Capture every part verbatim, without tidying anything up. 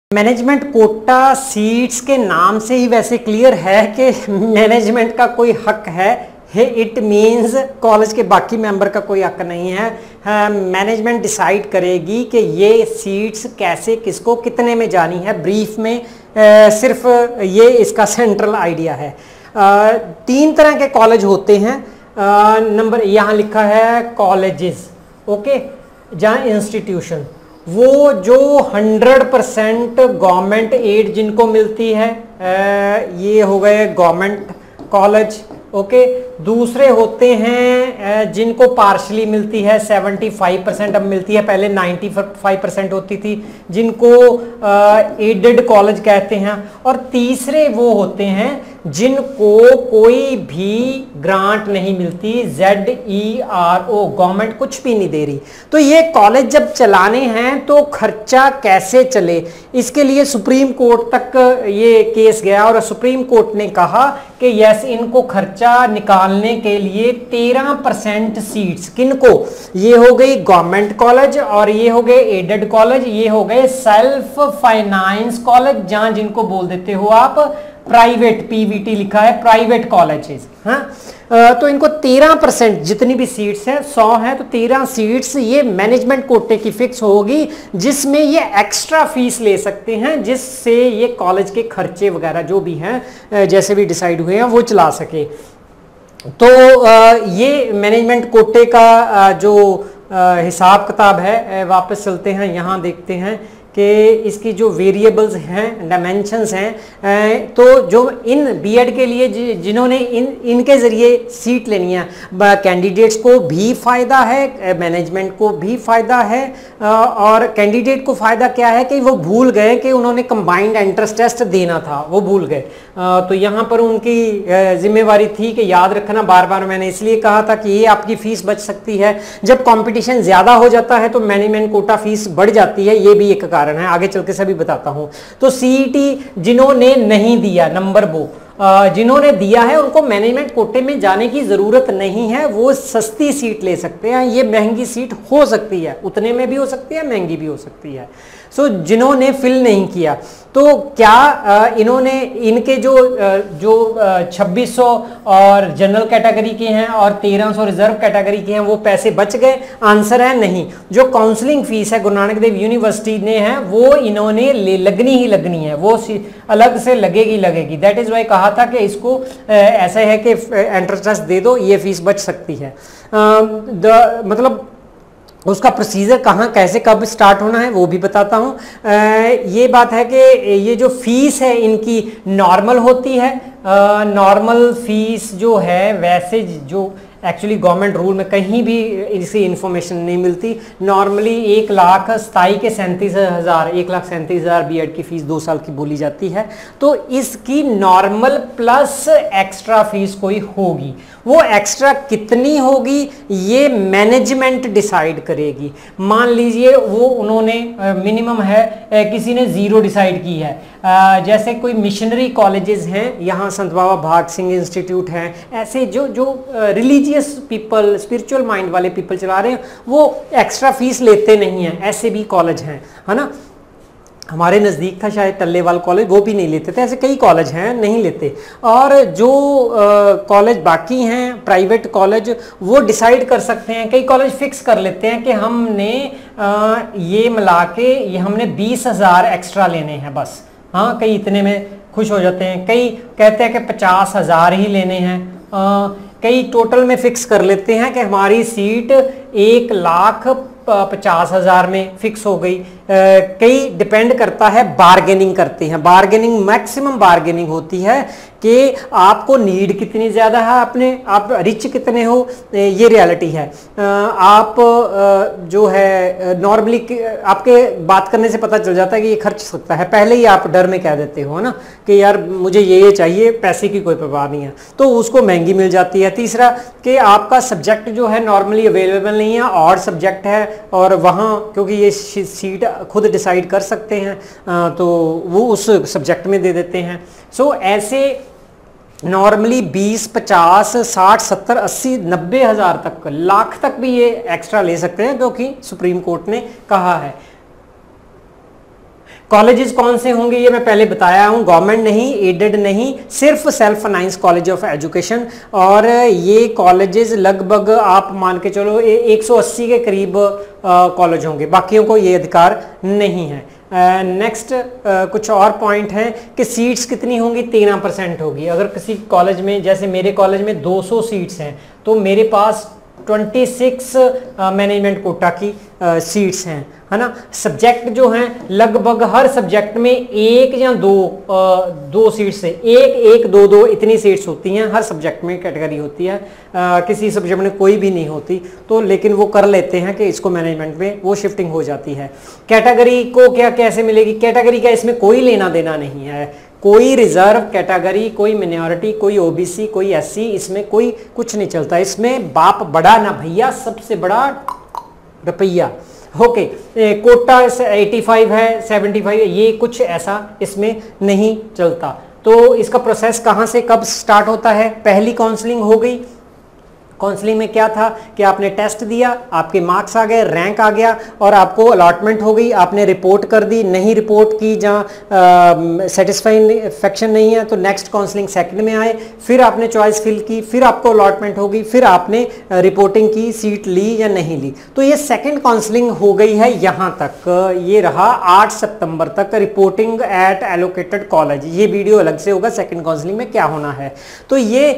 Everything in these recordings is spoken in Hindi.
मैनेजमेंट कोटा सीट्स के नाम से ही वैसे क्लियर है कि मैनेजमेंट का कोई हक है, इट मींस कॉलेज के बाकी मेंबर का कोई हक नहीं है। मैनेजमेंट डिसाइड करेगी कि ये सीट्स कैसे किसको कितने में जानी है। ब्रीफ में आ, सिर्फ ये इसका सेंट्रल आइडिया है। आ, तीन तरह के कॉलेज होते हैं। आ, नंबर यहाँ लिखा है कॉलेजेस, ओके, जहाँ इंस्टीट्यूशन, वो जो हंड्रेड परसेंट गवर्नमेंट एड जिनको मिलती है, ये हो गए गवर्नमेंट कॉलेज, ओके। दूसरे होते हैं जिनको पार्शली मिलती है, सेवेंटी फाइव परसेंट अब मिलती है, पहले नाइन्टी फाइव परसेंट होती थी, जिनको एडेड कॉलेज कहते हैं। और तीसरे वो होते हैं जिनको कोई भी ग्रांट नहीं मिलती, Z E R O, government कुछ भी नहीं दे रही। तो ये कॉलेज जब चलाने हैं तो खर्चा कैसे चले, इसके लिए सुप्रीम कोर्ट तक ये केस गया और सुप्रीम कोर्ट ने कहा कि यस, इनको खर्चा निकालने के लिए तेरह परसेंट सीट्स, किनको, ये हो गई गवर्नमेंट कॉलेज और ये हो गए एडेड कॉलेज, ये हो गए सेल्फ फाइनेंस कॉलेज, जहां जिनको बोल देते हो आप प्राइवेट, पीवीटी लिखा है, प्राइवेट कॉलेजेस। हाँ, तो इनको तेरह परसेंट जितनी भी सीट्स हैं, सौ है तो तेरह सीट्स ये मैनेजमेंट कोटे की फिक्स होगी, जिसमें ये एक्स्ट्रा फीस ले सकते हैं, जिससे ये कॉलेज के खर्चे वगैरह जो भी हैं जैसे भी डिसाइड हुए हैं वो चला सके। तो ये मैनेजमेंट कोटे का जो हिसाब किताब है, वापस चलते हैं, यहाँ देखते हैं कि इसकी जो वेरिएबल्स हैं, डायमेंशंस हैं, तो जो इन बीएड के लिए जिन्होंने इन इनके ज़रिए सीट लेनी है, कैंडिडेट्स को भी फ़ायदा है, मैनेजमेंट को भी फ़ायदा है। और कैंडिडेट को फ़ायदा क्या है कि वो भूल गए कि उन्होंने कंबाइंड एंट्रेंस टेस्ट देना था, वो भूल गए। तो यहाँ पर उनकी जिम्मेवारी थी कि याद रखना, बार बार मैंने इसलिए कहा था कि ये आपकी फ़ीस बच सकती है। जब कंपटीशन ज़्यादा हो जाता है तो मैनेजमेंट कोटा फीस बढ़ जाती है, ये भी एक कारण है, आगे चल के सभी बताता हूं। तो सीईटी जिन्होंने नहीं दिया नंबर, वो जिन्होंने दिया है उनको मैनेजमेंट कोटे में जाने की जरूरत नहीं है, वो सस्ती सीट ले सकते हैं। ये महंगी सीट हो सकती है, उतने में भी हो सकती है, महंगी भी हो सकती है। सो so, जिन्होंने फिल नहीं किया, तो क्या आ, इन्होंने इनके जो आ, जो छब्बीस सौ और जनरल कैटेगरी के हैं और तेरह सौ रिजर्व कैटेगरी के हैं, वो पैसे बच गए? आंसर है नहीं। जो काउंसलिंग फीस है गुरु नानक देव यूनिवर्सिटी ने है, वो इन्होंने ले लगनी ही लगनी है, वो अलग से लगेगी लगेगी दैट इज वाई कहा था कि इसको आ, ऐसा है कि एंट्रेंस टेस्ट दे दो, ये फीस बच सकती है। आ, द, मतलब उसका प्रोसीजर कहाँ कैसे कब स्टार्ट होना है वो भी बताता हूँ। ये बात है कि ये जो फीस है इनकी नॉर्मल होती है। नॉर्मल फीस जो है, वैसे जो एक्चुअली गवर्नमेंट रूल में कहीं भी इसी इन्फॉर्मेशन नहीं मिलती, नॉर्मली एक लाख सताई के सैंतीस हज़ार एक लाख सैंतीस हज़ार बी एड की फ़ीस दो साल की बोली जाती है। तो इसकी नॉर्मल प्लस एक्स्ट्रा फीस कोई होगी, वो एक्स्ट्रा कितनी होगी ये मैनेजमेंट डिसाइड करेगी। मान लीजिए वो उन्होंने मिनिमम है, किसी ने ज़ीरो डिसाइड की है, जैसे कोई मिशनरी कॉलेजेस हैं, यहाँ संत बाबा भाग सिंह इंस्टीट्यूट हैं, ऐसे जो जो रिलीजियस पीपल, स्पिरिचुअल माइंड वाले पीपल चला रहे हैं, वो एक्स्ट्रा फीस लेते नहीं हैं, ऐसे भी कॉलेज हैं, है ना। हमारे नज़दीक था शायद टल्लेवाल कॉलेज, वो भी नहीं लेते थे, ऐसे कई कॉलेज हैं नहीं लेते। और जो कॉलेज बाकी हैं प्राइवेट कॉलेज, वो डिसाइड कर सकते हैं, कई कॉलेज फिक्स कर लेते हैं कि हमने आ, ये मिला के ये हमने बीस हज़ार एक्स्ट्रा लेने हैं बस। हाँ, कई इतने में खुश हो जाते हैं, कई कहते हैं कि पचास हज़ार ही लेने हैं, आ, कई टोटल में फिक्स कर लेते हैं कि हमारी सीट एक लाख पचास हज़ार में फिक्स हो गई। कई डिपेंड करता है, बार्गेनिंग करते हैं, बार्गेनिंग मैक्सिमम बार्गेनिंग होती है कि आपको नीड कितनी ज़्यादा है, अपने आप रिच कितने हो, ये रियलिटी है। आप जो है नॉर्मली आपके बात करने से पता चल जाता है कि ये खर्च सकता है, पहले ही आप डर में कह देते हो ना कि यार मुझे ये ये चाहिए, पैसे की कोई परवाह नहीं है, तो उसको महंगी मिल जाती है। तीसरा कि आपका सब्जेक्ट जो है नॉर्मली अवेलेबल नहीं है, और सब्जेक्ट है, और वहाँ क्योंकि ये सीट खुद डिसाइड कर सकते हैं तो वो उस सब्जेक्ट में दे देते हैं। सो ऐसे नॉर्मली बीस, पचास, साठ, सत्तर, अस्सी, नब्बे हज़ार तक, लाख तक भी ये एक्स्ट्रा ले सकते हैं, क्योंकि सुप्रीम कोर्ट ने कहा है। कॉलेजेस कौन से होंगे ये मैं पहले बताया हूँ, गवर्नमेंट नहीं, एडेड नहीं, सिर्फ self finance college of education. और ये कॉलेजेस लगभग आप मान के चलो एक सौ अस्सी के करीब कॉलेज होंगे, बाकियों को ये अधिकार नहीं है। नेक्स्ट uh, uh, कुछ और पॉइंट हैं कि सीट्स कितनी होंगी, तेरह परसेंट होगी। अगर किसी कॉलेज में, जैसे मेरे कॉलेज में दो सौ सीट्स हैं, तो मेरे पास छब्बीस मैनेजमेंट कोटा की सीट्स हैं, है ना। सब्जेक्ट जो हैं लगभग हर सब्जेक्ट में एक या दो आ, दो सीट्स है, एक एक दो दो इतनी सीट्स होती हैं हर सब्जेक्ट में, कैटेगरी होती है। आ, किसी सब्जेक्ट में कोई भी नहीं होती, तो लेकिन वो कर लेते हैं कि इसको मैनेजमेंट में वो शिफ्टिंग हो जाती है। कैटेगरी को क्या कैसे मिलेगी, कैटेगरी का इसमें कोई लेना देना नहीं है, कोई रिजर्व कैटेगरी, कोई मिनॉरिटी, कोई ओबीसी, कोई एससी, इसमें कोई कुछ नहीं चलता। इसमें बाप बड़ा ना भैया, सबसे बड़ा रुपया। ओके, कोटा पचासी है, पचहत्तर है, ये कुछ ऐसा इसमें नहीं चलता। तो इसका प्रोसेस कहाँ से कब स्टार्ट होता है, पहली काउंसलिंग हो गई। काउंसलिंग में क्या था कि आपने टेस्ट दिया, आपके मार्क्स आ गए, रैंक आ गया और आपको अलॉटमेंट हो गई, आपने रिपोर्ट कर दी, नहीं रिपोर्ट की, जहाँ सेटिस्फैक्शन नहीं है तो नेक्स्ट काउंसलिंग सेकंड में आए, फिर आपने चॉइस फिल की, फिर आपको अलॉटमेंट हो गई, फिर आपने रिपोर्टिंग की, सीट ली या नहीं ली। तो ये सेकंड काउंसलिंग हो गई है यहाँ तक, ये रहा आठ सितंबर तक रिपोर्टिंग एट एलोकेटेड कॉलेज। ये वीडियो अलग से होगा सेकंड काउंसलिंग में क्या होना है। तो ये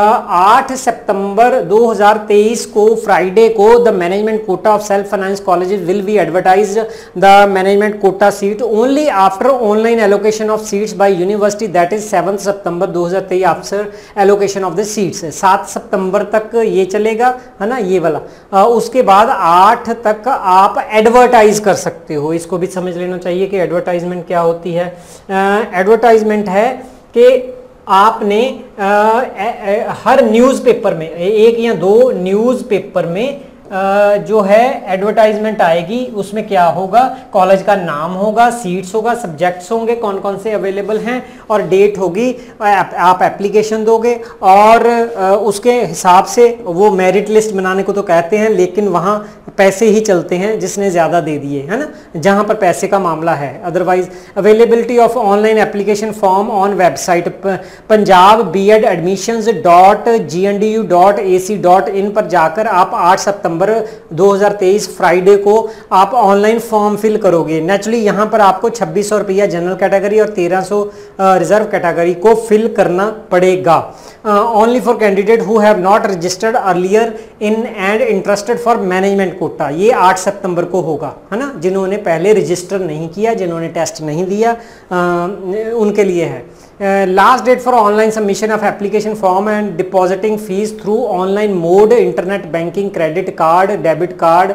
आठ सितंबर दो हज़ार तेईस को फ्राइडे को the management quota of self finance colleges will be advertised the management quota seat only after online allocation of seats by university, that is seven सितंबर दो हज़ार तेईस after allocation of the seats. सात सितंबर तक ये चलेगा, है ना, ये वाला। आ, उसके बाद आठ तक आप एडवर्टाइज कर सकते हो। इसको भी समझ लेना चाहिए कि एडवर्टाइजमेंट क्या होती है। एडवर्टाइजमेंट है कि आपने आ, ए, ए, हर न्यूज़पेपर में, एक या दो न्यूज़पेपर में आ, जो है एडवर्टाइजमेंट आएगी। उसमें क्या होगा, कॉलेज का नाम होगा, सीट्स होगा, सब्जेक्ट्स होंगे कौन कौन से अवेलेबल हैं और डेट होगी। आप एप्लीकेशन दोगे और आ, उसके हिसाब से वो मेरिट लिस्ट बनाने को तो कहते हैं, लेकिन वहाँ पैसे ही चलते हैं जिसने ज़्यादा दे दिए, है ना, जहाँ पर पैसे का मामला है। Otherwise availability of online application form on website Punjab B Ed admissions dot G N D U dot A C dot in पर जाकर आप आठ सितंबर दो हज़ार तेईस फ्राइडे को आप ऑनलाइन फॉर्म फिल करोगे। नेचुरली यहाँ पर आपको छब्बीस सौ रुपया जनरल कैटेगरी और तेरह सौ रिजर्व कैटेगरी को फिल करना पड़ेगा। Only for candidate who have not registered earlier in and interested for management quota. ये आठ सितंबर को होगा, है ना, जिन्होंने पहले रजिस्टर नहीं किया, जिन्होंने टेस्ट नहीं दिया, आ, उनके लिए है। Last date for online submission of application form and depositing fees through online mode, internet banking, credit card, debit card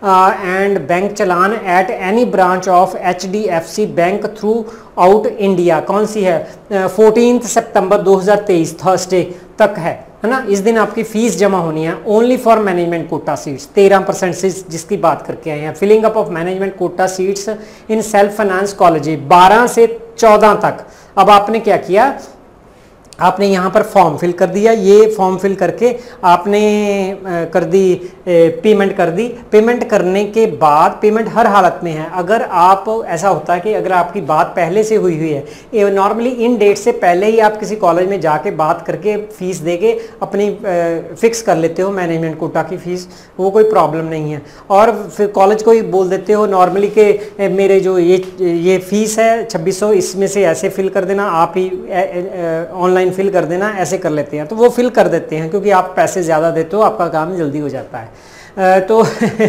and bank challan at any branch of H D F C bank throughout India. कौन सी है, फोर्टीन सितंबर दो हज़ार तेईस थर्सडे तक है, है ना। इस दिन आपकी फीस जमा होनी है only for management quota seats, तेरह परसेंट से जिसकी बात करके आए हैं। Filling up of management quota seats in self finance college बारह से चौदह तक। अब आपने क्या किया, आपने यहाँ पर फॉर्म फिल कर दिया, ये फॉर्म फिल करके आपने कर दी, पेमेंट कर दी। पेमेंट करने के बाद, पेमेंट हर हालत में है। अगर आप, ऐसा होता है कि अगर आपकी बात पहले से हुई हुई है, नॉर्मली इन डेट से पहले ही आप किसी कॉलेज में जाके बात करके फीस देके अपनी फिक्स कर लेते हो मैनेजमेंट कोटा की फीस, वो कोई प्रॉब्लम नहीं है। और फिर कॉलेज को ही बोल देते हो नॉर्मली कि मेरे जो ये ये फीस है छब्बीस सौ, इसमें से ऐसे फिल कर देना, आप ही ऑनलाइन फिल कर देना, ऐसे कर लेते हैं। तो वो फिल कर देते हैं क्योंकि आप पैसे ज़्यादा देते हो, आपका काम जल्दी हो जाता है। तो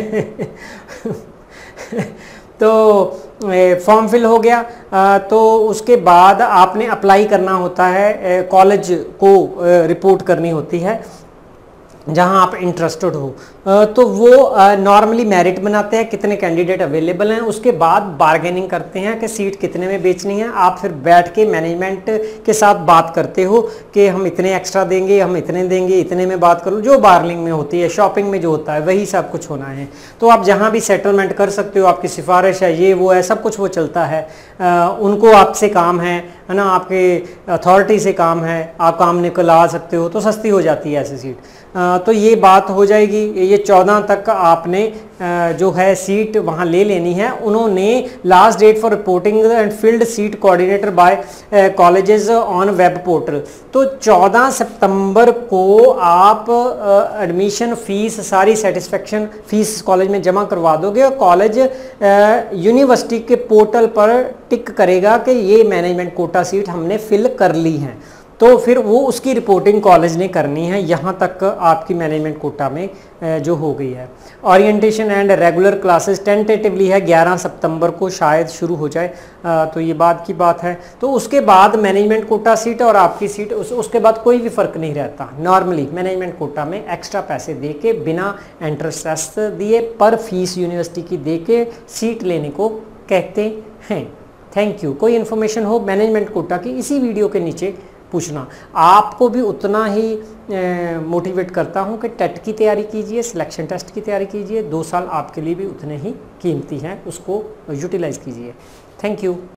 तो फॉर्म फिल हो गया, तो उसके बाद आपने अप्लाई करना होता है, कॉलेज को रिपोर्ट करनी होती है जहां आप इंटरेस्टेड हो। तो वो नॉर्मली मेरिट बनाते हैं, कितने कैंडिडेट अवेलेबल हैं, उसके बाद बार्गेनिंग करते हैं कि सीट कितने में बेचनी है। आप फिर बैठ के मैनेजमेंट के साथ बात करते हो कि हम इतने एक्स्ट्रा देंगे, हम इतने देंगे, इतने में बात करो, जो बार्गेनिंग में होती है, शॉपिंग में जो होता है वही सब कुछ होना है। तो आप जहाँ भी सेटलमेंट कर सकते हो, आपकी सिफारिश है, ये वो है, सब कुछ वो चलता है। आ, उनको आपसे काम है, है ना, आपके अथॉरिटी से काम है, आप काम निकला सकते हो, तो सस्ती हो जाती है ऐसी सीट। आ, तो ये बात हो जाएगी। ये चौदह तक आपने जो है सीट वहाँ ले लेनी है, उन्होंने last date for reporting and filled seat coordinator by colleges on web portal. तो चौदह सितंबर को आप एडमिशन फीस सारी सेटिस्फेक्शन फीस कॉलेज में जमा करवा दोगे और कॉलेज यूनिवर्सिटी के पोर्टल पर टिक करेगा कि ये मैनेजमेंट कोटा सीट हमने फिल कर ली है, तो फिर वो उसकी रिपोर्टिंग कॉलेज ने करनी है। यहाँ तक आपकी मैनेजमेंट कोटा में जो हो गई है। Orientation and regular classes tentatively है ग्यारह सितंबर को शायद शुरू हो जाए, तो ये बाद की बात है। तो उसके बाद मैनेजमेंट कोटा सीट और आपकी सीट उस, उसके बाद कोई भी फ़र्क नहीं रहता। नॉर्मली मैनेजमेंट कोटा में एक्स्ट्रा पैसे दे के बिना एंट्रेंस दिए पर फीस यूनिवर्सिटी की दे के सीट लेने को कहते हैं। Thank you. कोई इन्फॉर्मेशन हो मैनेजमेंट कोटा की इसी वीडियो के नीचे पूछना। आपको भी उतना ही मोटिवेट करता हूं कि टेट की तैयारी कीजिए, सिलेक्शन टेस्ट की तैयारी कीजिए। दो साल आपके लिए भी उतने ही कीमती हैं, उसको यूटिलाइज कीजिए। Thank you.